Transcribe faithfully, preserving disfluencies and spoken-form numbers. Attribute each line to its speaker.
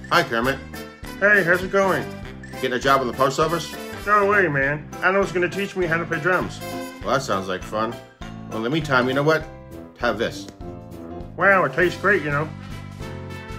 Speaker 1: Hi, Kermit.
Speaker 2: Hey, how's it going?
Speaker 1: Getting a job in the post office?
Speaker 2: No way, man. Anna's gonna teach me how to play drums.
Speaker 1: Well, that sounds like fun. Well, in the meantime, you know what? Have this.
Speaker 2: Wow, it tastes great, you know.